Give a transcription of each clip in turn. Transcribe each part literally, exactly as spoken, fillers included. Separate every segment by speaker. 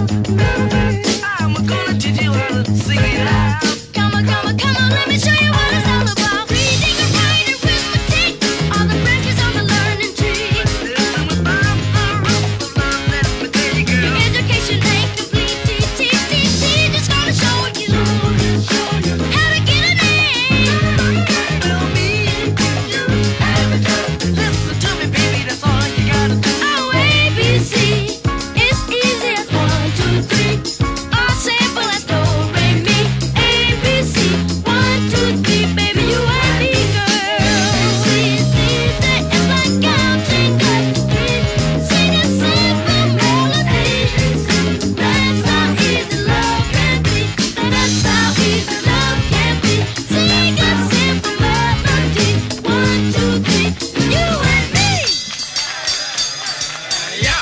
Speaker 1: I'm gonna teach you how to sing it out.
Speaker 2: Come on, come on, come on, let me show you what it's all about. Reading and writing, arithmetic, all the branches on the learning tree.
Speaker 1: Listen with Bob, the roof of love, let me tell you, girl.
Speaker 2: Education ain't complete, T, T, T, T, just gonna show you how to get an A.
Speaker 1: Tell me you have a job. Listen to me, baby, that's all you gotta do.
Speaker 2: Oh, A, B, C, it's easy as one, two, three, or simple as do, re, mi. A, B, C, one, two, three, baby, you and me, girl. It's easy, it's like counting good. Sing a simple melody. That's how easy love can be. That's how easy love can be. Sing a simple melody. One, two, three, you and me.
Speaker 1: Yeah.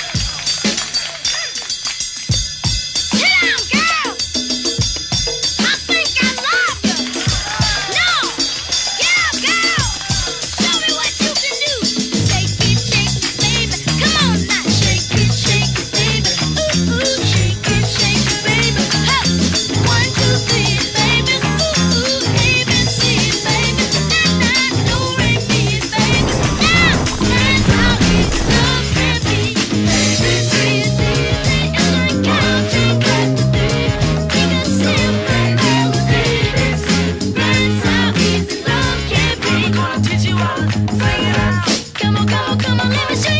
Speaker 2: Sit down, girl. I think I love you. No, get up, girl. Show me what you can do. Shake it, shake it, baby. Come on now, shake it, shake it, baby. Ooh ooh, shake it, shake it, baby. Huh. One, two, three, baby. Ooh ooh, A, B, C, baby. Da da, do, re, mi, baby. Now that's how easy love can be. Baby, it's easy, it's like counting back to three. Sing a simple melody. That's how easy love can be.
Speaker 1: I'm gonna teach you how to sing it out.
Speaker 2: Come on, come on, come on, let me show